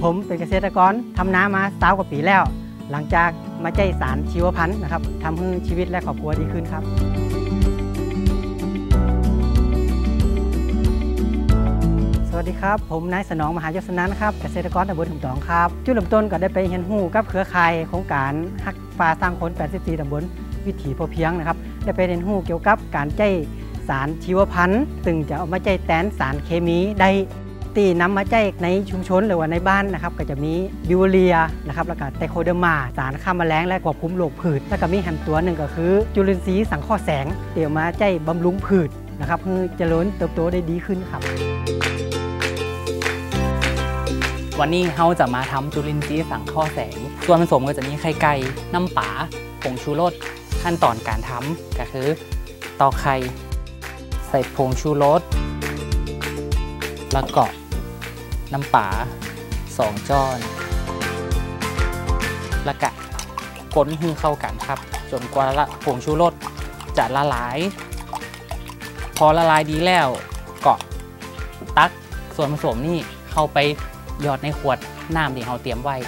ผมเป็นเกษตรกรทำนามา20 กว่าปีแล้วหลังจากมาใช้สารชีวพันธุ์นะครับทำให้ชีวิตและครอบครัวดีขึ้นครับสวัสดีครับผมนายสนองมหายศนันท์ครับเกษตรกรตำบลถุงตองครับจุดเริ่มต้นก็ได้ไปเรียนรู้กับเครือข่ายโครงการฮักป่าสร้างคน84ตำบลวิถีพอเพียงนะครับได้ไปเรียนรู้เกี่ยวกับการใช้สารชีวพันธุ์ซึ่งจะเอามาใช้แทนสารเคมีได้ที่นำมาใช้ในชุมชนหรือว่าในบ้านนะครับก็จะมีบิวเรียนะครับแล้วก็ไตโคเดอร์มาสารฆ่าแมลงและควบคุมโรคพืชแล้วก็มีแฮมตัวหนึ่งก็คือจุลินทรีย์สังเคราะห์แสงเดี๋ยวมาใช้บำรุงพืชนะครับเพื่อเจริญเติบโตได้ดีขึ้นครับวันนี้เราจะมาทำจุลินทรีย์สังเคราะห์แสงส่วนผสมก็จะมีไข่ไก่น้ำปลาผงชูรสขั้นตอนการทำก็คือตอกไข่ใส่ผงชูรสแล้วก็น้ำปลา2 ช้อนแล้วก็คนให้เข้ากันครับจนกว่าผงชูรสจะละลายพอละลายดีแล้วก็ตักส่วนผสมนี่เข้าไปหยอดในขวดน้ำที่เราเตรียมไว้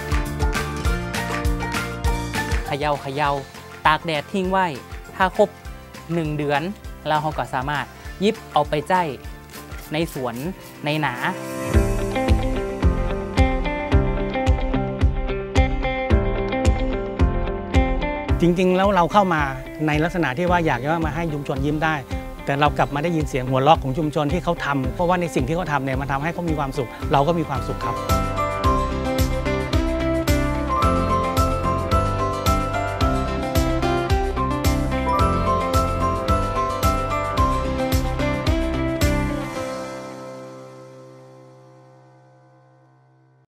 เขย่าตากแดดทิ้งไว้ถ้าครบ1 เดือนแล้วเราก็สามารถยิบเอาไปใจในสวนในหนาจริงๆแล้วเราเข้ามาในลักษณะที่ว่าอยากจะมาให้ชุมชนยิ้มได้แต่เรากลับมาได้ยินเสียงหัวเราะของชุมชนที่เขาทำเพราะว่าในสิ่งที่เขาทำเนี่ยมันทำให้เขามีความสุขเราก็มีความสุขครับ